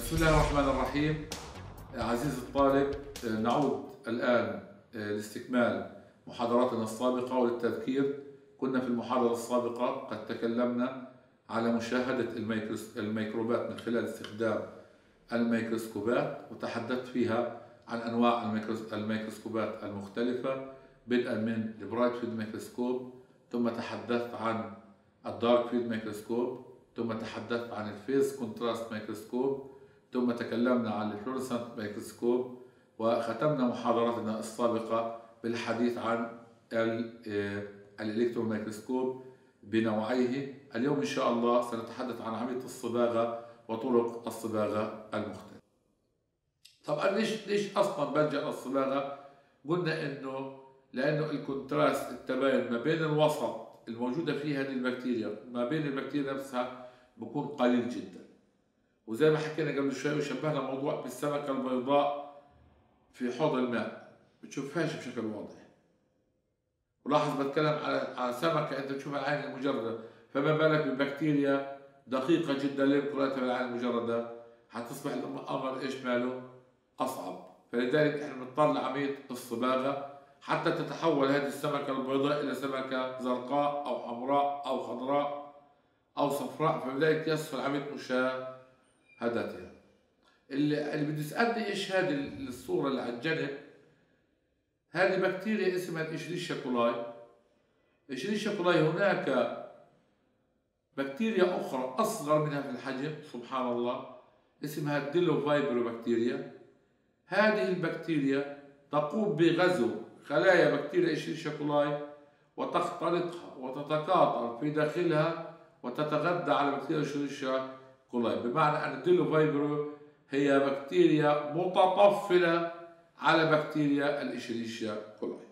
بسم الله الرحمن الرحيم. عزيزي الطالب، نعود الآن لاستكمال محاضراتنا السابقة وللتذكير. كنا في المحاضرة السابقة قد تكلمنا على مشاهدة الميكروبات من خلال استخدام الميكروسكوبات، وتحدثت فيها عن أنواع الميكروسكوبات المختلفة، بدءا من البرايت فيلد ميكروسكوب، ثم تحدثت عن الدارك فيلد ميكروسكوب، ثم تحدثت عن الفيز كونتراست ميكروسكوب، ثم تكلمنا عن الفلورسنت ميكروسكوب، وختمنا محاضراتنا السابقة بالحديث عن الإلكترون ميكروسكوب بنوعيه. اليوم إن شاء الله سنتحدث عن عملية الصباغة وطرق الصباغة المختلفة. طبعا ليش أصلا بلجأ للصباغة؟ قلنا إنه لأنه الكونتراست، التباين ما بين الوسط الموجودة فيه هذه البكتيريا ما بين البكتيريا نفسها بكون قليل جدا. وزي ما حكينا قبل شوي وشبهنا الموضوع بالسمكة البيضاء في حوض الماء، بتشوفهاش بشكل واضح. ولاحظ بتكلم على سمكة أنت بتشوفها العين المجردة، فما بالك ببكتيريا دقيقة جدا لا يمكن رؤيتها بالعين المجردة، حتصبح الأمر إيش ماله؟ أصعب. فلذلك إحنا بنضطر لعملية الصباغة حتى تتحول هذه السمكة البيضاء إلى سمكة زرقاء أو حمراء أو خضراء أو صفراء، فلذلك يسهل عملية مشاهدتها. اللي بده يسألني إيش هذه الصورة اللي على الجنب؟ هذه بكتيريا اسمها إشريشيا كولاي. إشريشيا كولاي هناك بكتيريا أخرى أصغر منها في الحجم سبحان الله اسمها الديلوفايبرو بكتيريا. هذه البكتيريا تقوم بغزو خلايا بكتيريا إشريشيا كولاي وتخترقها وتتكاثر في داخلها وتتغذى على بكتيريا إشريشيا كولاي، بمعنى أن الديلوفايبرو هي بكتيريا متطفلة على بكتيريا الإشريشيا كولاي.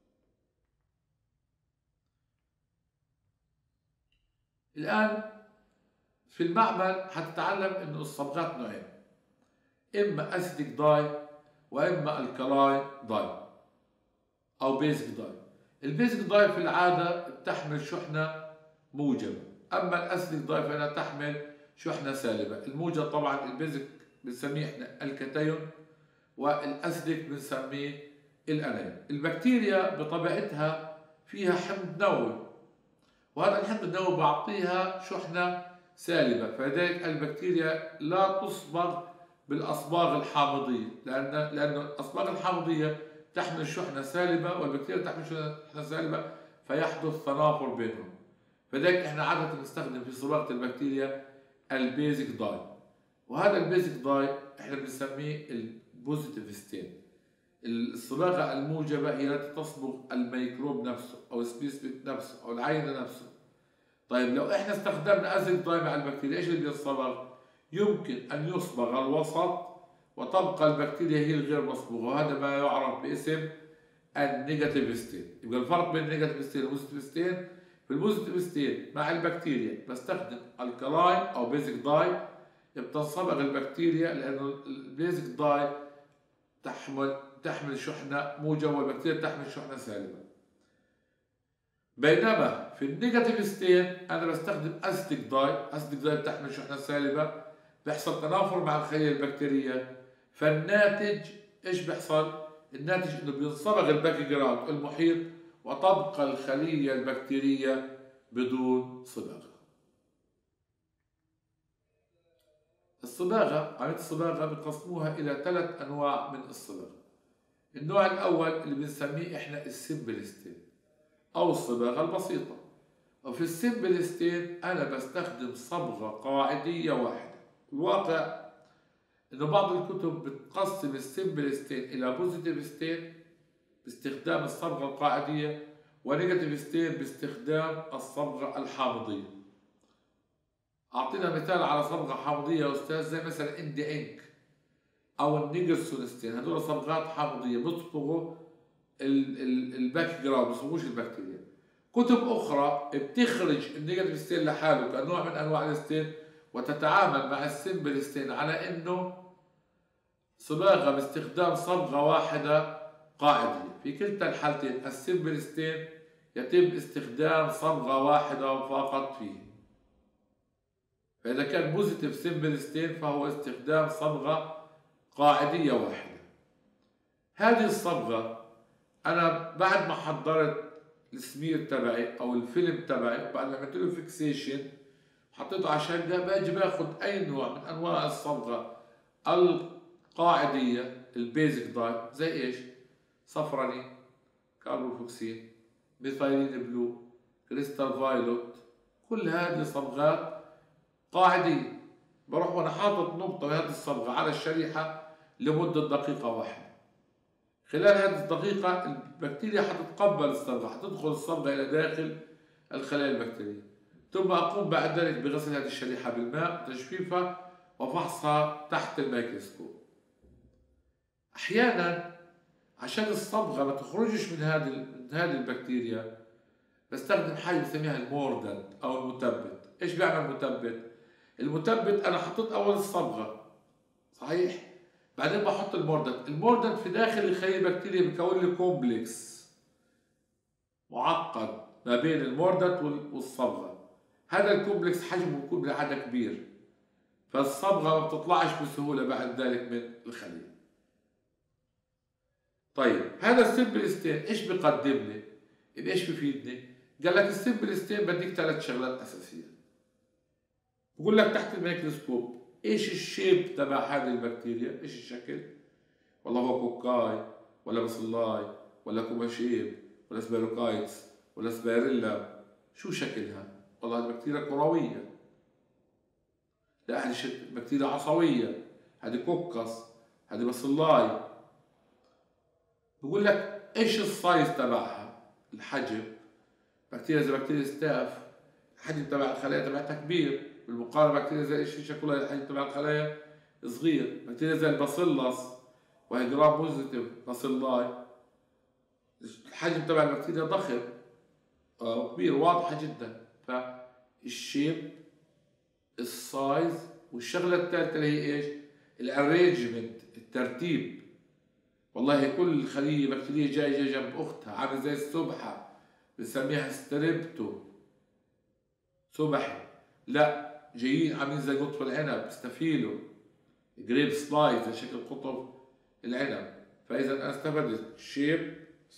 الآن في المعمل حتتعلم إنه الصبغات نوعين، إما أسيديك داي وإما الكالاين داي أو بيزك داي. البيزك داي في العادة تحمل شحنة موجبة، أما الأسيديك داي فإنها تحمل شحنة سالبة. الموجب طبعا البيزك بنسميه إحنا الكاتايون، والأسيديك بنسميه الأنايون. البكتيريا بطبيعتها فيها حمض نووي، وهذا الحمض النووي بعطيها شحنة سالبة، فلذلك البكتيريا لا تصبغ بالأصباغ الحامضية، لأن الأصباغ الحامضية تحمل شحنة سالبة والبكتيريا تحمل شحنة سالبة، فيحدث تنافر بينهم. فلذلك احنا عادة نستخدم في صباغة البكتيريا البيزك داي، وهذا البيزك داي احنا بنسميه البوزيتيف ستين. الصباغة الموجبة هي التي تصبغ الميكروب نفسه أو السبيسمين نفسه أو العينة نفسه. طيب لو احنا استخدمنا أزيد داي مع البكتيريا ايش اللي بيتصبغ؟ يمكن أن يصبغ الوسط وتبقى البكتيريا هي الغير مصبوغة، وهذا ما يعرف باسم النيجاتيف ستين. يبقى الفرق بين النيجاتيف ستين والبوزيتيف ستين، في البوزيتيف ستين مع البكتيريا بستخدم الكالاين أو بيزك داي، بتنصبغ البكتيريا لأنه البيزك داي تحمل شحنة موجبة والبكتيريا تحمل شحنة سالبة. بينما في النيجاتيف ستين أنا بستخدم أسيديك داي. أسيديك داي بتحمل شحنة سالبة، بيحصل تنافر مع الخلية البكتيرية، فالناتج إيش بيحصل؟ الناتج إنه بينصبغ الباك جراوند المحيط وتبقى الخلية البكتيرية بدون صباغة. عملية الصباغة بنقسموها إلى 3 أنواع من الصباغة. النوع الأول اللي بنسميه إحنا السيمبل ستين أو الصباغة البسيطة. وفي السيمبل ستين أنا بستخدم صبغة قاعدية واحدة. الواقع إنه بعض الكتب بتقسم السيمبل ستين إلى بوزيتيف ستين باستخدام الصبغة القاعدية ونيجاتيف ستين باستخدام الصبغة الحامضية. أعطينا مثال على صبغة حامضية يا أستاذ، زي مثلا إندي إنك أو النيجرسون ستين. هذول صبغات حامضية بتصبغوا الباك جراوند، ما بيصبغوش البكتيريا. كتب أخرى بتخرج النيجاتيف ستين لحاله كنوع من أنواع الستين وتتعامل مع السيمبل ستين على إنه صباغة باستخدام صبغة واحدة قاعدية. في كلتا الحالتين السيمبل ستين يتم استخدام صبغة واحدة فقط فيه. فإذا كان بوزيتيف سمبل ستين فهو استخدام صبغة قاعدية واحدة. هذه الصبغة أنا بعد ما حضرت السمير تبعي أو الفيلم تبعي، بعد ما عملت له فيكسيشن حطيته على شقة، باجي باخذ أي نوع من أنواع الصبغة القاعدية البيزك داي، زي إيش؟ صفراني، كاربوفوكسين، ميثايلين بلو، كريستال فايلوت، كل هذه صبغات قاعدية. بروح وأنا حاطط نقطة من هذه الصبغة على الشريحة لمدة دقيقة واحدة. خلال هذه الدقيقة البكتيريا حتتقبل الصبغة، حتدخل الصبغة إلى داخل الخلايا البكتيرية، ثم أقوم بعد ذلك بغسل هذه الشريحة بالماء وتجفيفها وفحصها تحت الميكروسكوب. أحيانا عشان الصبغة ما تخرجش من هذه البكتيريا بستخدم حاجة بسميها الموردنت أو المثبت. إيش بيعمل المثبت؟ المثبت أنا حطيت أول الصبغة صحيح؟ بعدين بحط الموردنت. الموردنت في داخل الخلية البكتيريا بيكون لي كومبلكس معقد ما بين الموردنت والصبغة. هذا الكومبلكس حجمه بيكون بالعادة كبير، فالصبغة ما بتطلعش بسهولة بعد ذلك من الخلية. طيب هذا السمبل ستين ايش بيقدم لي؟ ايش بفيدني؟ قال لك السمبل ستين بديك 3 شغلات أساسية. بقول لك تحت الميكروسكوب ايش الشيب تبع هذه البكتيريا؟ ايش الشكل؟ والله هو كوكاي ولا باسيلاي ولا كوباشيب ولا سبيروكايتس ولا سبيريلا، شو شكلها؟ والله البكتيريا كروية، لا هذه بكتيريا عصوية، هذه كوكس، هذه باسيلاي. بقول لك ايش السايز تبعها؟ الحجم. بكتيريا زي بكتيريا ستاف الحجم تبع الخلايا تبعتها كبير، بالمقارنة بكتيريا زي ايش كلها الحجم تبع الخلايا صغير. بكتيريا زي الباسيلس وهي جرام بوزيتيف باسيلاي الحجم تبع البكتيريا ضخم كبير واضحة جدا. فالشيب، السايز، والشغلة الثالثة اللي هي ايش؟ الارينجمنت، الترتيب. والله كل خلية بكتيرية جاية جنب أختها عامل زي السبحة بنسميها ستريبتو سبحي، لا جايين عاملين زي قطف العنب ستافيلو جريب سلايز زي شكل قطف العنب. فإذا أنا استفدت شيب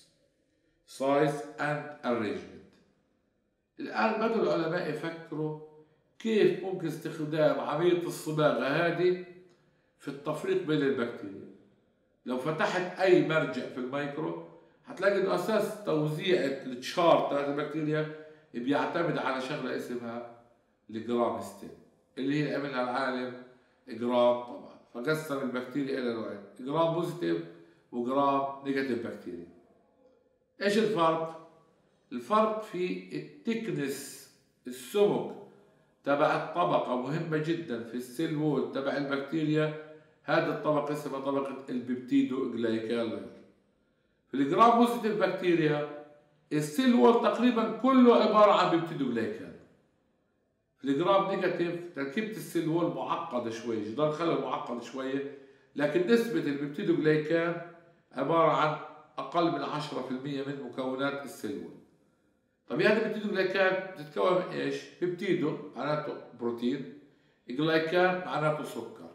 سايز اند ارينجمنت. الآن بدأوا العلماء يفكروا كيف ممكن استخدام عملية الصباغة هذه في التفريق بين البكتيريا. لو فتحت أي مرجع في الميكرو هتلاقي إنه أساس توزيع التشارت تاعت البكتيريا بيعتمد على شغلة اسمها الجرام ستين اللي هي عملها العالم جرام طبعا. فقسم البكتيريا إلى نوعين، جرام بوزيتيف وجرام نيجاتيف بكتيريا. إيش الفرق؟ الفرق في التكنس، السمك تبع الطبقة مهمة جدا في السيل وول تبع البكتيريا. هذه الطبقة اسمها طبقة البيبتيدو جلايكال. في الجرام بوزيتيف بكتيريا السيل وول تقريبا كله عبارة عن بيبتيدو جلايكال. في الجرام نيجاتيف تركيبة السيل وول معقدة شوي، جدار الخلية معقد شوية، لكن نسبة البيبتيدو جلايكال عبارة عن أقل من 10% من مكونات السيل وول. طب هذه البيبتيدو جلايكال بتتكون من ايش؟ بيبتيدو معناته بروتين، جلايكال معناته سكر.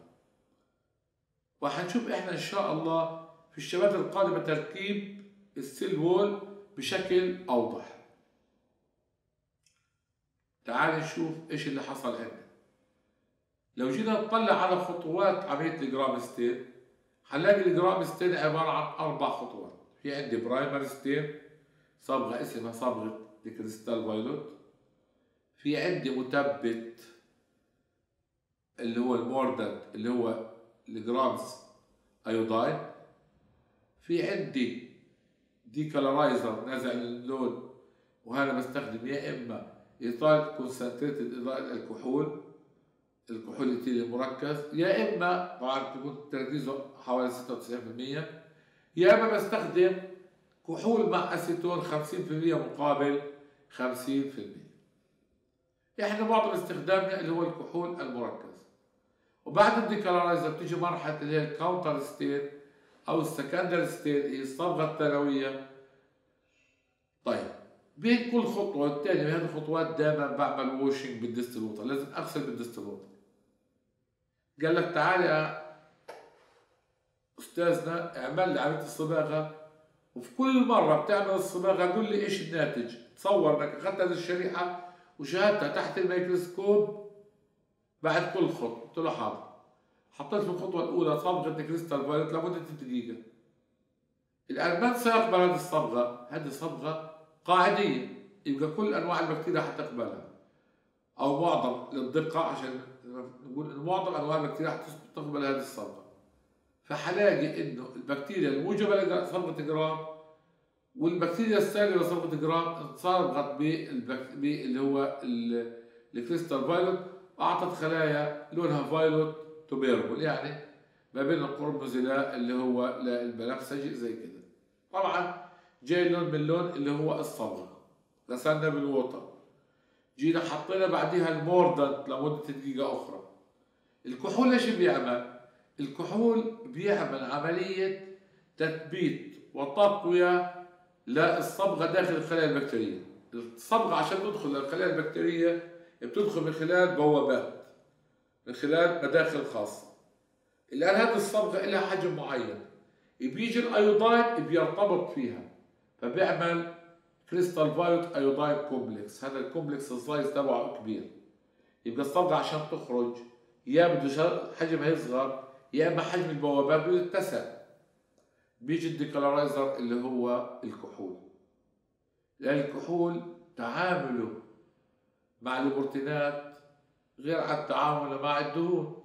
وحنشوف احنا ان شاء الله في الشبات القادمة تركيب السيل وول بشكل اوضح. تعال نشوف ايش اللي حصل عندنا. لو جينا نطلع على خطوات عملية الجرام ستين هنلاقي الجرام ستين عبارة عن 4 خطوات. في عندي برايمر ستين صبغة اسمها صبغة الكريستال فايلوت، في عندي مثبت اللي هو الموردنت اللي هو الجرامز ايوداين، في عندي ديكالرايزر نازع اللون وهذا بستخدم يا اما ايثايل كونسنتريتد الكحول الايثيلي المركز، يا اما طبعا بيكون تركيزه حوالي 96%، يا اما بستخدم كحول مع اسيتون 50% مقابل 50%. احنا معظم استخدامنا اللي هو الكحول المركز. وبعد الديكالرايزر بتيجي مرحله اللي هي الكاونتر ستين او السكندري ستين، هي الصبغه الثانويه. طيب بين كل خطوه والتانيه من هذه الخطوات دائما بعمل ووشنج بالديستل ووتر، لازم اغسل بالديستل ووتر. قال لك تعال يا استاذنا اعمل لي عمليه الصباغه، وفي كل مره بتعمل الصباغه قول لي ايش الناتج، تصور انك اخذت هذه الشريحه وشاهدتها تحت الميكروسكوب بعد كل خطوه. قلت له حاضر. حطيت في الخطوه الاولى صبغه كريستال فايولت لمده 3 دقائق. الان من سيقبل هذه الصبغه؟ هذه صبغه قاعديه، يبقى كل انواع البكتيريا حتقبلها، او معظم للدقه عشان نقول ان معظم انواع البكتيريا حتقبل هذه الصبغه. فحلاقي انه البكتيريا الموجبه لصبغه جرام والبكتيريا السالبه لصبغه جرام صبغت اللي هو الكريستال فايولت، اعطت خلايا لونها فايولت تو بيربل، يعني ما بين القرمزلاء اللي هو البنفسجي زي كده. طبعا جاي لون من اللون اللي هو الصبغه، غسلنا بالووتر، جينا حطينا بعديها الموردنت لمده دقيقه اخرى. الكحول ايش بيعمل؟ الكحول بيعمل عمليه تثبيت وتقويه للصبغه داخل الخلايا البكتيريه. الصبغه عشان تدخل للخلايا البكتيريه بتدخل من خلال بوابات، من خلال مداخل خاصه. الآن هذه الصبغة لها حجم معين، بيجي الأيودايد بيرتبط فيها فبيعمل كريستال فايولت أيودايد كومبلكس. هذا الكومبلكس السايز تبعه كبير، يبقى الصبغة عشان تخرج يا بده حجمها يصغر يا إما حجم البوابات بده يتسع. بيجي الديكلرايزر اللي هو الكحول. لأن الكحول تعامله مع البروتينات غير عن تعامله مع الدهون.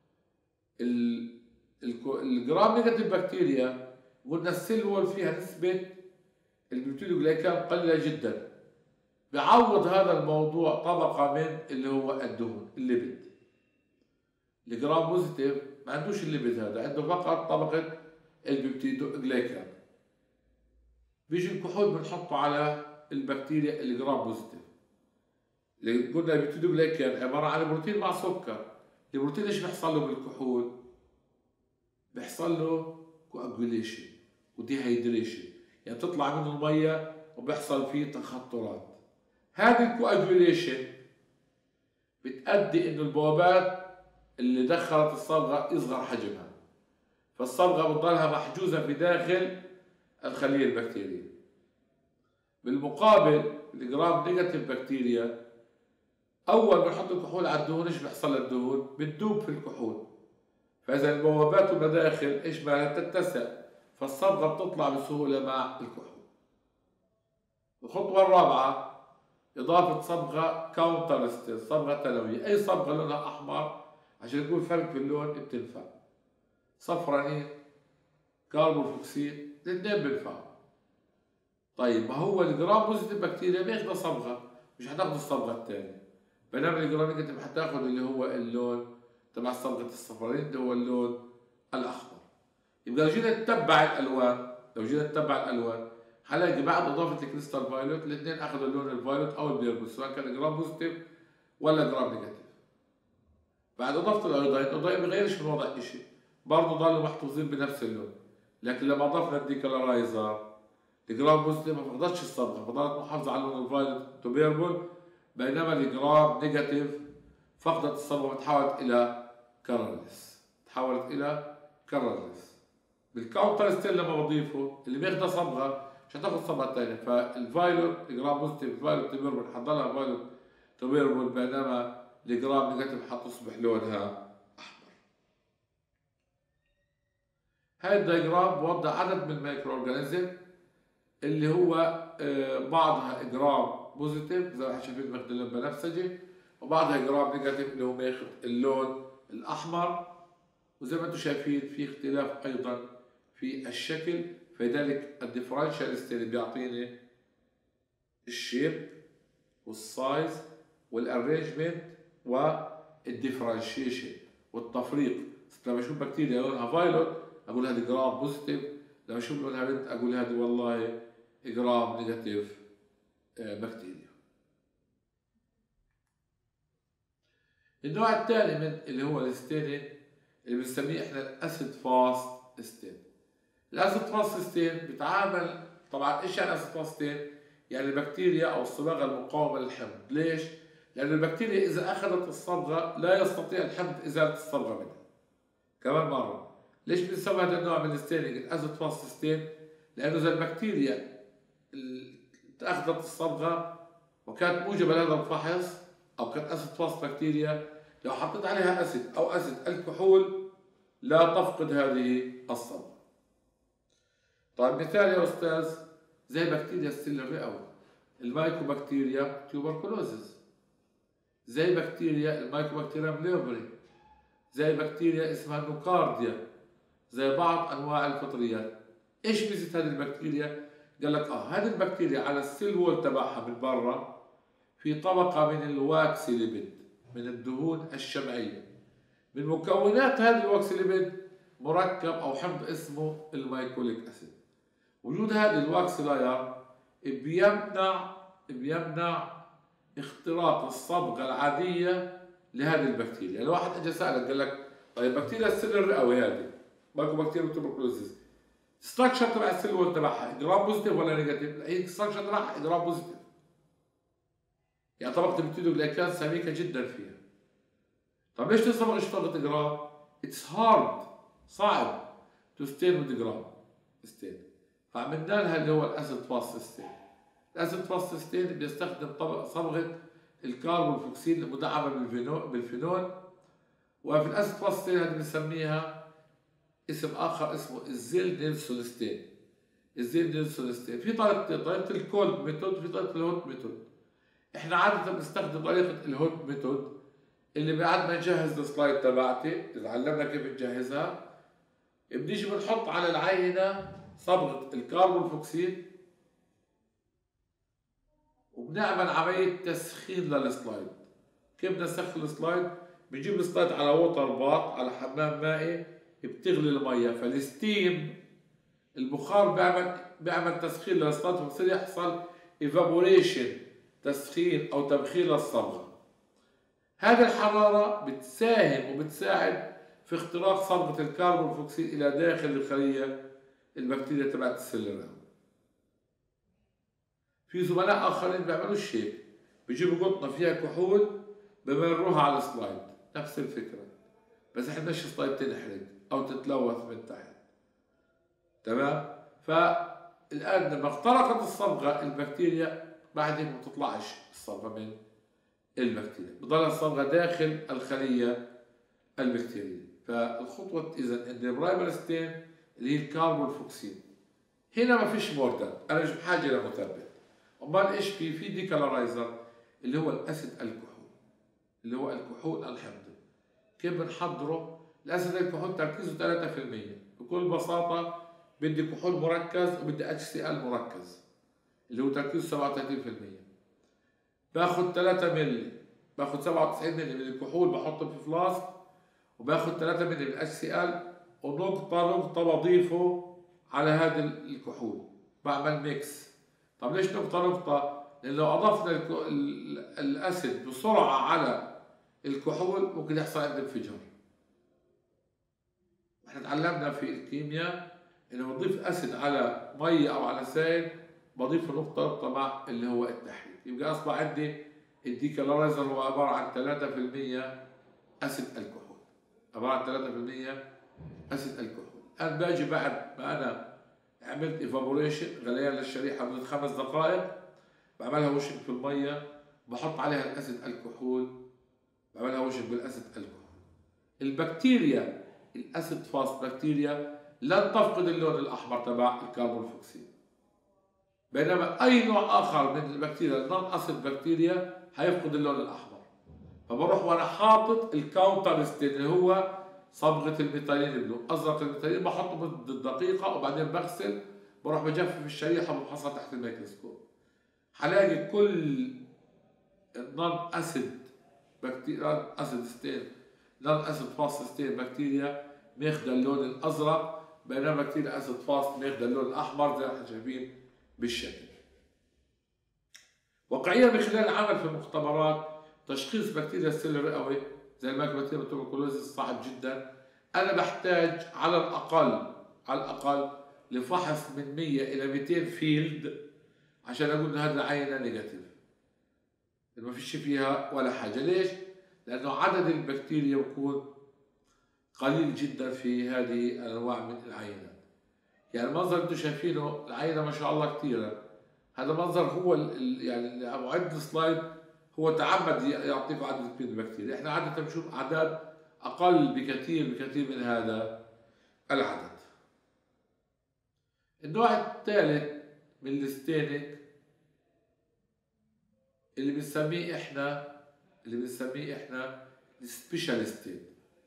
الجرام نيجاتيف بكتيريا قلنا السيل وول فيها نسبة البيوتيلوجلايكان قليلة جدا، بيعوض هذا الموضوع طبقة من اللي هو الدهون الليبيد. الجرام بوزيتيف ما عندوش الليبيد هذا، عنده فقط طبقة البيوتيلوجلايكان. بيجي الكحول بنحطه على البكتيريا الجرام بوزيتيف. اللي قلنا البيوتيلوجلايكان عبارة عن بروتين مع سكر. البروتين ايش بيحصل له بالكحول؟ بيحصل له كواجوليشن وديهايدريشن، يعني بتطلع منه الميه وبيحصل فيه تخثرات. هذه الكواجوليشن بتؤدي انه البوابات اللي دخلت الصبغه يصغر حجمها، فالصبغه بتضلها محجوزه في داخل الخليه البكتيريه. بالمقابل الجرام نيجاتيف بكتيريا اول ما نحط الكحول على الدهون ايش بيحصل للدهون؟ بتدوب في الكحول، فإذا البوابات والمداخل إيش مالها؟ تتسع، فالصبغة بتطلع بسهولة مع الكحول. الخطوة الرابعة إضافة صبغة كاونترستيل، صبغة تلوية. أي صبغة لونها أحمر عشان يكون فرق في اللون بتنفع. صفرانين، كاربوفوكسيل، الاثنين بينفعوا. طيب ما هو الجرام بوزيتيف بكتيريا بياخذ صبغة، مش هتاخذ الصبغة الثانية. بينما الجرام نيجاتيف حتاخذ اللي هو اللون تبع صبغة الصفرانين اللي هو اللون الأخضر. يبقى لو جينا نتبع الألوان هنلاقي بعد إضافة الكريستال فايولت الاثنين أخذوا اللون الفايولت أو البيربل، سواء كان جرام بوزيتيف ولا جرام نيجاتيف. بعد إضافة الأيودايد ما بيغيرش من وضع شيء، برضه ضلوا محفوظين بنفس اللون. لكن لما أضفنا الديكلرايزر الجرام بوزيتيف ما فقدتش الصبغة، فضلت محافظة على اللون الفايولت تو بيربل، بينما الجرام نيجاتيف فقدت الصبغة وتحولت إلى كارلس. بالكاونتر ستيل لما بضيفه اللي بياخدها صبغه مش هتاخد صبغه ثانيه، فالفايلوت الجرام بوزيتيف الفايلوت تبيربل حضلها فايلوت تبيربل، بينما الجرام نيجاتيف حتصبح لونها احمر. هاي الدايجرام بوضح عدد من الميكرو اورجانيزم اللي هو بعضها جرام بوزيتيف زي ما احنا شايفين ماخذ اللون بنفسجي، وبعضها جرام نيجاتيف اللي هو ماخذ اللون الاحمر. وزي ما انتم شايفين في اختلاف ايضا في الشكل، فلذلك الديفرنشال ستيل بيعطيني الشيب والسايز والارينجمنت والديفرنشيشن والتفريق. لما اشوف بكتيريا لونها فايلوت اقول هذه جرام بوزيتيف، لما اشوف لونها ريد اقول هذه والله جرام نيجاتيف بكتيريا. النوع الثاني من اللي هو الستينين اللي بنسميه احنا الاسيد فاست ستين. الاسيد فاست ستين بيتعامل طبعا ايش يعني اسيد فاست ستين؟ يعني البكتيريا أو الصباغة المقاومة للحمض. ليش؟ لأن البكتيريا إذا أخذت الصبغة لا يستطيع الحمض إزالة الصبغة منها. كمان مرة، ليش بنسمي هذا النوع من الستيننج الأسيد فاست ستين؟ لأنه إذا البكتيريا أخذت الصبغة وكانت موجبة لهذا الفحص أو كانت أسيد فاست بكتيريا، لو حطيت عليها أسيد أو أسيد الكحول لا تفقد هذه الصبغة. طيب مثال يا أستاذ زي بكتيريا السل الرئوي، المايكوبكتيريا تيوبركلوزز، زي بكتيريا المايكوبكتيريا ليوبري، زي بكتيريا اسمها النوكارديا، زي بعض انواع الفطريات. ايش ميزه هذه البكتيريا؟ قال لك هذه البكتيريا على السيل وول تبعها من برا في طبقه من الواكس ليبيد، من الدهون الشمعيه. من مكونات هذه الواكس ليبيد مركب او حمض اسمه المايكوليك اسيد. وجود هذه الواكس لاير بيمنع اختراق الصبغه العاديه لهذه البكتيريا. لو واحد اجى سالك قال لك طيب بكتيريا السل الرئوي هذه مايكوبكتيريا تيوبركلوزز، ستراكشر تبع السيل وول تبعها جرام بوزيتيف ولا نيجاتيف؟ هي ستراكشر تبعها جرام بوزيتيف، يعني طبقه البكتيريوجلايكان سميكه جدا فيها. طب ليش تصبغ اشتغلت جرام؟ اتس هارد، صعب تو ستين وذ جرام ستين، فعملنا لها اللي هو الاسيد فاست ستين. الاسيد فاست ستين بيستخدم صبغه الكربونفوكسيل المدعمه بالفينول. وفي الاسيد فاست ستين هذه بنسميها اسم اخر اسمه الزيل نيلسون ستين. الزيل نيلسون ستين في طريقه الكولد ميثود وفي طريقه الهوت ميثود. احنا عاده بنستخدم طريقه الهوت ميثود اللي بعد ما نجهز السلايد تبعتي اذا علمنا كيف نجهزها، بنيجي بنحط على العينه صبغه الكربونفوكسيل وبنعمل عمليه تسخين للسلايد. كيف بدنا نسخن السلايد؟ بنجيب السلايد على ووتر باث، على حمام مائي بتغلي الميه، فالستيم البخار بيعمل تسخين للسلايد فبصير يحصل ايفابوريشن، تسخين او تبخير للصبغه. هذه الحراره بتساهم وبتساعد في اختراق صبغه الكربونفوكسيل الى داخل الخليه البكتيريا تبعت السل الرئوي. في زملاء اخرين بيعملوا الشيء، بيجيبوا قطنه فيها كحول بمروها على السلايد، نفس الفكره، بس احنا بدناش السلايد تنحرق او تتلوث من تحت. تمام؟ فالان لما اخترقت الصبغه البكتيريا بعد هيك ما بتطلعش الصبغه من البكتيريا، بضل الصبغه داخل الخليه البكتيريه. فالخطوه اذا ان البرايمر ستين اللي هي الكربونفوكسيل، هنا ما فيش موردن، انا مش بحاجه لمثبت. امال ايش في ديكالرايزر اللي هو الاسيد الكحول، اللي هو الكحول الحمضي. كيف بنحضره؟ الاسيد الكحول تركيزه 3%. بكل بساطه بدي كحول مركز وبدي HCl مركز اللي هو تركيزه 37%. باخذ 3 مللي، باخذ 97 مللي من الكحول بحطه في فلاسك، وباخذ 3 مللي من HCl ونقطه بضيفه على هذا الكحول، بعمل ميكس. طب ليش نقطه؟ لأن لو أضفنا الأسيد بسرعة على الكحول ممكن يحصل عندنا انفجار. احنا تعلمنا في الكيمياء إنه بضيف أسيد على مية أو على سائل بضيف نقطة مع اللي هو التحريك، يبقى أصبح عندي الديكالرايزر هو عبارة عن 3% أسيد الكحول، عبارة عن 3% أسيد الكحول. الآن باجي بعد ما أنا عملت ايفابوريشن، غليان للشريحة لمدة 5 دقائق، بعملها وشك في المية، بحط عليها الأسيد الكحول، بعملها وشك بالأسيد الكحول. البكتيريا الأسيد فاست بكتيريا لن تفقد اللون الأحمر تبع الكربونفوكسيل، بينما أي نوع آخر من البكتيريا النون أسيد بكتيريا هيفقد اللون الأحمر. فبروح وأنا حاطط الكاونتر ستين اللي هو صبغة الميثايلين بلو، أزرق الميثايلين، بحطه مدة دقيقة وبعدين بغسل، بروح بجفف الشريحة وبفحصها تحت الميكروسكوب. حلاقي كل نون أسيد بكتيريا، أسيد ستين، نون أسيد فاست ستين بكتيريا ماخذة اللون الأزرق، بينما بكتيريا أسيد فاست ماخذة اللون الأحمر زي ما احنا شايفين بالشكل. واقعيا من خلال العمل في المختبرات تشخيص بكتيريا السل الرئوي زي المايكوبكتيريا تيوبركلوزز صعب جدا. أنا بحتاج على الأقل لفحص من 100 إلى 200 فيلد عشان اقول انه هذه العينه نيجاتيف، ما فيش فيها ولا حاجه. ليش؟ لانه عدد البكتيريا بيكون قليل جدا في هذه الانواع من العينات. يعني المنظر اللي انتم شايفينه العينه ما شاء الله كثيره، هذا منظر هو يعني معد السلايد هو تعمد يعطيكم عدد كبير من البكتيريا. احنا عاده بنشوف اعداد اقل بكثير من هذا العدد. النوع الثالث من الستينك اللي بنسميه احنا السبيشال ستين.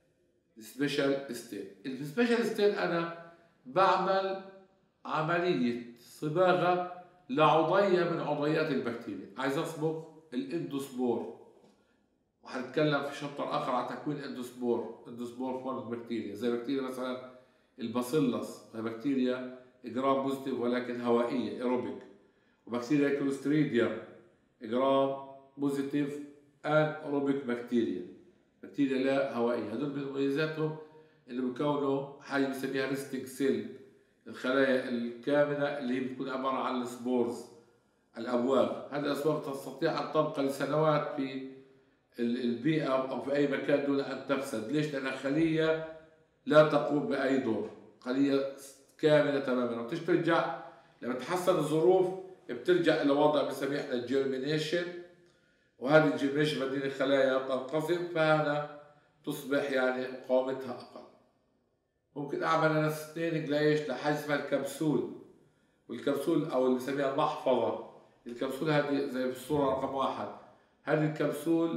السبيشال ستين انا بعمل عملية صباغة لعضية من عضيات البكتيريا، عايز اصبغ الاندوسبور، وهنتكلم في شابتر اخر عن تكوين اندوسبور فورم بكتيريا، زي بكتيريا مثلا الباسيلس، هي بكتيريا جرام بوزيتيف ولكن هوائية ايروبيك، وبكتيريا كلوستريديوم جرام بوزيتيف ان ايروبيك بكتيريا لا هوائية. هذول من مميزاتهم اللي بيكونوا حاجة بنسميها ريستنج سيل، الخلايا الكامنة اللي هي بتكون عبارة عن السبورز، الأبواق. هذه الأسباب تستطيع أن تبقى لسنوات في البيئة أو في أي مكان دون أن تفسد. ليش؟ لأنها خلية لا تقوم بأي دور، خلية كاملة تماما، وبتيجي ترجع لما تحسن الظروف بترجع إلى وضع بنسميه احنا الجيرمينيشن، وهذه الجيرمينيشن بدين الخلايا تنقسم، فهنا تصبح يعني مقاومتها أقل. ممكن أعمل أنا ستيننج ليش؟ لحاجة اسمها الكبسول، والكبسول أو اللي بنسميها المحفظة. الكبسول هذه زي في الصورة رقم 1، هذه الكبسول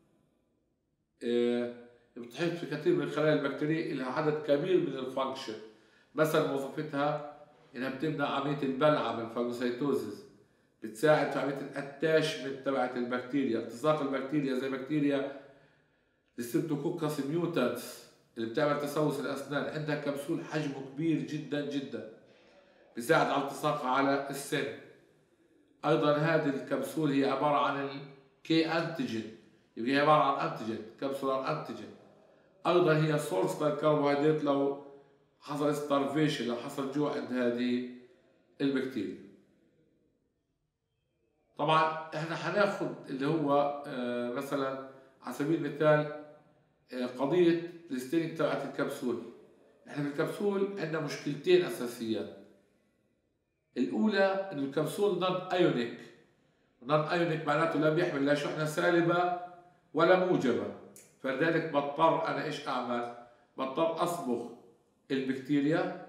بتحيط في كثير من الخلايا البكتيرية، لها عدد كبير من الفانكشن. مثلا وظيفتها انها بتمنع عملية البلعة الفاجوسيتوزيس، بتساعد في عملية الاتاشمنت تبعت البكتيريا، التصاق البكتيريا، زي بكتيريا الستريبتوكوكس ميوتانس اللي بتعمل تسوس الاسنان، عندها كبسول حجمه كبير جدا جدا بيساعد على التصاقها على السن. ايضا هذه الكبسول هي عبارة عن الكي انتيجين، يبقى هي عبارة عن انتيجين، كبسولار انتيجين. ايضا هي سورس للكربوهيدرات لو حصل ستارفيشن، لو حصل جوع عند هذه البكتيريا. طبعا احنا هناخد اللي هو مثلا على سبيل المثال قضية الستيننج تبعت الكبسول. احنا في الكبسول عندنا مشكلتين اساسيات. الاولى ان الكبسول نون ايونيك. نون ايونيك معناته لا بيحمل لا شحنة سالبة ولا موجبة، فلذلك بضطر انا ايش اعمل؟ بضطر اصبغ البكتيريا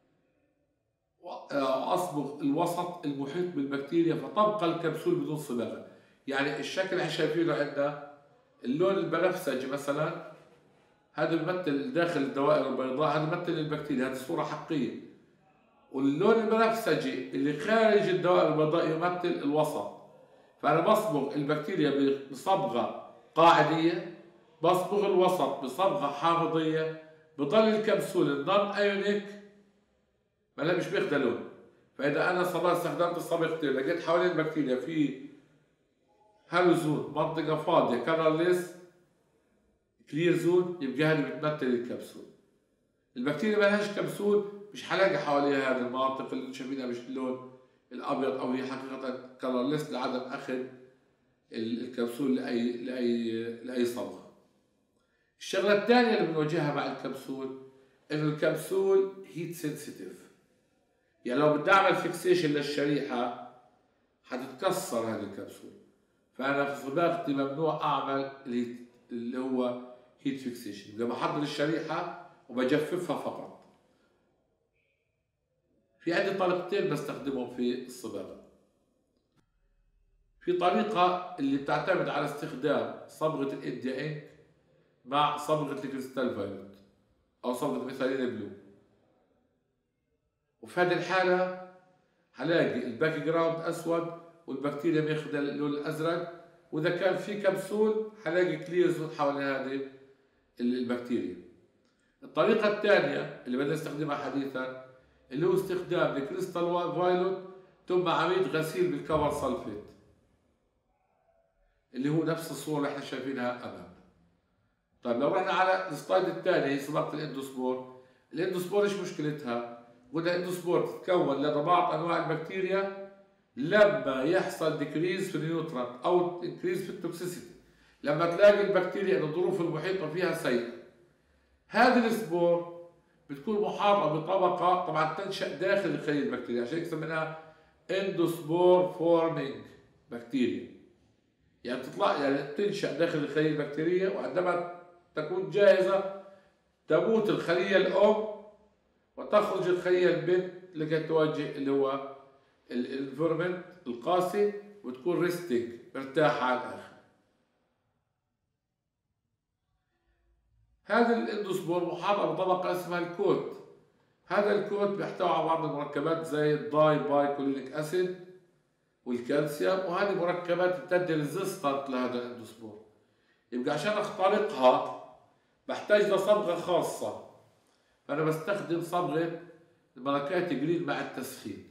واصبغ الوسط المحيط بالبكتيريا، فتبقى الكبسول بدون صباغه. يعني الشكل اللي احنا شايفينه عندنا اللون البنفسجي مثلا، هذا بيمثل داخل الدوائر البيضاء، هذا بيمثل البكتيريا، هذه صوره حقيقيه. واللون البنفسجي اللي خارج الدوائر البيضاء يمثل الوسط. فانا بصبغ البكتيريا بصبغه قاعديه، بصبغ الوسط بصبغه حامضيه، بضل الكبسول النون ايونيك ما مش بياخذ لون. فاذا انا استخدمت الصبغتين لقيت حوالين البكتيريا في هالوزون، منطقه فاضيه كلرليس كلير زون، يبقى هذه بتمثل الكبسول. البكتيريا ما لهاش كبسول مش حلاقي حواليها هذه المناطق اللي شايفينها مش اللون الابيض، او هي حقيقه كلرليس لعدم اخذ الكبسول لاي صبغه. الشغله الثانيه اللي بنواجهها مع الكبسول انه الكبسول هيت سنسيتيف، يعني لو بدي اعمل فيكسيشن للشريحه حتتكسر هذه الكبسول. فانا في صباغتي ممنوع اعمل اللي هو هيت فيكسيشن، يبقى بحضر الشريحه وبجففها فقط. في عندي طريقتين بستخدمهم في الصباغه. في طريقه اللي بتعتمد على استخدام صبغه الانديا انك مع صبغه الكريستال فايولت او صبغه ميثايلين بلو، وفي هذه الحالة هلاقي الباك جراوند أسود والبكتيريا بياخد اللون الأزرق، وإذا كان في كبسول هلاقي كلير زون حوالين هذه البكتيريا. الطريقة الثانية اللي بدنا نستخدمها حديثا اللي هو استخدام الكريستال فايولت ثم عملية غسيل بالكبر سلفيت، اللي هو نفس الصورة اللي احنا شايفينها أمامنا. طيب لو رحنا على السلايد الثاني هي صبغة الاندوسبور. الاندوسبور ايش مشكلتها؟ قلنا الاندوسبور تتكون لبعض انواع البكتيريا لما يحصل ديكريز في النيوترانت او انكريز في التوكسيسيتي، لما تلاقي البكتيريا ان الظروف المحيطه فيها سيئه، هذه السبور بتكون محاطه بطبقه طبعا تنشا داخل الخليه البكتيريا، عشان يسمونها اندوسبور فورمينج بكتيريا. يعني تطلع يعني تنشا داخل الخليه البكتيريه، وعندما تكون جاهزه تموت الخليه الام وتخرج الخليه البنت لكي تواجه اللي هو الانفيرمنت القاسي، وتكون ريستنج مرتاحه على الاخر. هذا الاندوسبور محاطه بطبقه اسمها الكوت. هذا الكوت بيحتوي على بعض المركبات زي الداي بايكولينيك اسيد والكالسيوم، وهذه مركبات بتدي ريزيستنت لهذا الاندوسبور. يبقى عشان اخترقها بحتاج لصبغه خاصه، فانا بستخدم صبغه الملكات جرين مع التسخين.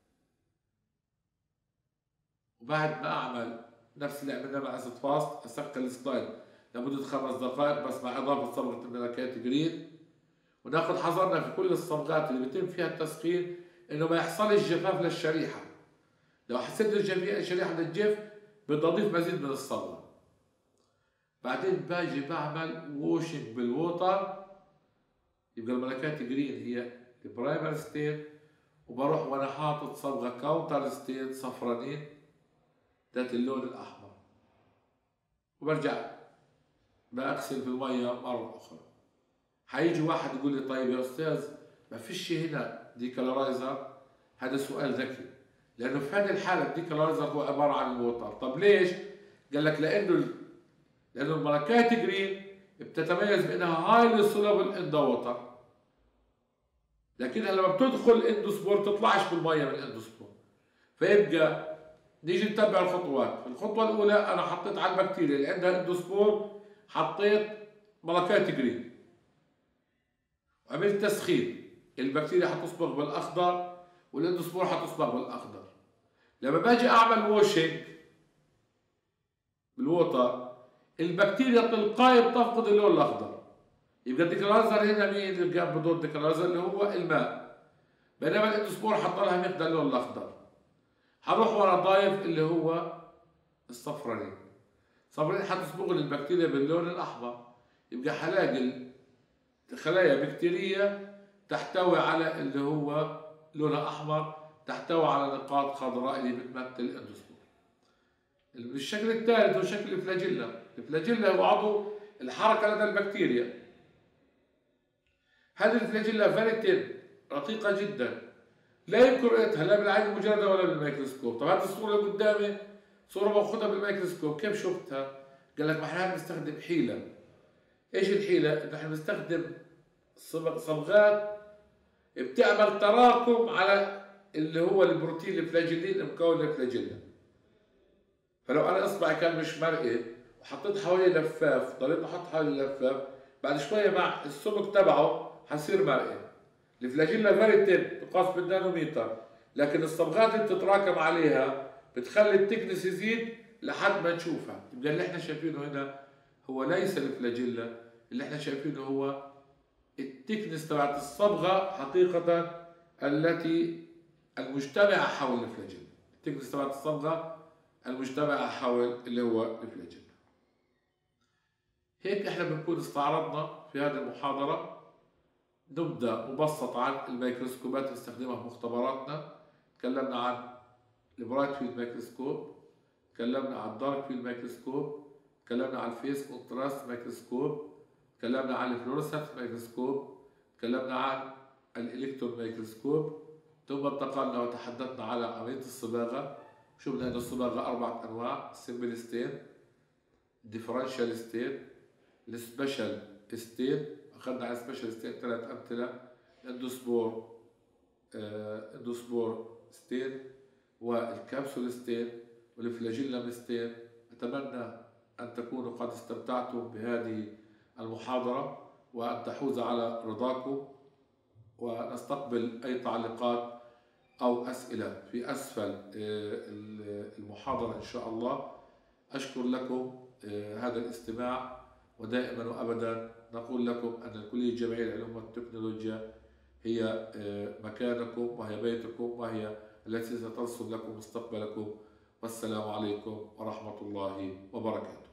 وبعد ما اعمل نفس اللي عملناه مع اسيد فاست، اسخن السلايد لمده 5 دقائق بس مع اضافه صبغه الملكات جرين. وناخذ حذرنا في كل الصبغات اللي بيتم فيها التسخين انه ما يحصلش جفاف للشريحه. لو حسيت الشريحه بدها تجف بدي اضيف مزيد من الصبغه. بعدين باجي بعمل ووشنج بالووتر، يبقى الملكات جرين هي البرايمر ستين، وبروح وانا حاطط صبغه كاونتر ستين صفرانين ذات اللون الاحمر، وبرجع بغسل في الميه مره اخرى. حيجي واحد يقول لي طيب يا استاذ ما فيش هنا ديكالورايزر؟ هذا سؤال ذكي، لانه في هذه الحاله الديكالورايزر هو عباره عن الووتر. طب ليش؟ قال لك لانه الملكات جرين بتتميز بانها هايلي سولابل ان ذا ووتر، لكنها لما بتدخل الاندوسبور تطلعش بالميه من الاندوسبور. فيبقى نيجي نتبع الخطوات. الخطوه الاولى انا حطيت على البكتيريا اللي عندها اندوسبور حطيت ملكات جرين وعملت تسخين. البكتيريا حتصبغ بالاخضر والاندوسبور حتصبغ بالاخضر. لما باجي اعمل ووشنج بالووتر البكتيريا تلقائي بتفقد اللون الاخضر. يبقى الديكالرايزر هنا مين اللي قام بدور الديكالرايزر؟ اللي هو الماء. بينما الاندوسبور حط لها مقدار اللون الاخضر. هروح ورا ضايف اللي هو الصفرانين. الصفرانين حتصبغ البكتيريا باللون الاحمر. يبقى هلاقي خلايا بكتيريه تحتوي على اللي هو لونها احمر، تحتوي على نقاط خضراء اللي بتمثل الاندوسبور. الشكل الثالث هو شكل الفلاجيلا. الفلاجيلا هو عضو الحركه لدى البكتيريا. هذه الفلاجيلا فيري رقيقه جدا، لا يمكن رؤيتها لا بالعين المجرده ولا بالميكروسكوب. طب هذه الصوره اللي قدامي صوره ماخوذه بالميكروسكوب، كيف شفتها؟ قال لك ما احنا بنستخدم حيله. ايش الحيله؟ نحن بنستخدم صبغات بتعمل تراكم على اللي هو البروتين الفلاجيلين المكون للفلاجيلا. فلو انا اصبعي كان مش مرئي وحطيت حواليه لفاف، ضليت احط حواليه لفاف، بعد شويه مع السمك تبعه حصير مرئي. الفلاجيلا فيري تقاس بالنانومتر، لكن الصبغات اللي بتتراكم عليها بتخلي التكنس يزيد لحد ما نشوفها. يبقى اللي احنا شايفينه هنا هو ليس الفلاجيلا، اللي احنا شايفينه هو التكنس تبعت الصبغه حقيقه التي المجتمعه حول الفلاجيلا. التكنس تبعت الصبغه المجتمعه حول اللي هو الفلاجيلا. هيك احنا بنكون استعرضنا في هذه المحاضره نبذة مبسطة عن الميكروسكوبات اللي بنستخدمها في مختبراتنا. تكلمنا عن البرايت فيلد ميكروسكوب، تكلمنا عن الدارك فيلد ميكروسكوب، تكلمنا عن الفيس كونتراست ميكروسكوب، تكلمنا عن الفلورسنت ميكروسكوب، تكلمنا عن الالكترون ميكروسكوب، ثم انتقلنا وتحدثنا على عملية الصباغة. شفنا أن الصباغة 4 أنواع: سمبل ستين، ديفرنشال ستين، السبيشال ستين. أخذنا على سبيشال ستين 3 أمثلة: اندوسبور ستين والكبسول ستين والفلاجيلم ستين. أتمنى أن تكونوا قد استمتعتم بهذه المحاضرة وأن تحوز على رضاكم، ونستقبل أي تعليقات أو أسئلة في أسفل المحاضرة إن شاء الله. أشكر لكم هذا الاستماع، ودائما وأبدا نقول لكم أن الكلية الجامعية للعلوم والتكنولوجيا هي مكانكم وهي بيتكم وهي التي ستنصب لكم مستقبلكم. والسلام عليكم ورحمة الله وبركاته.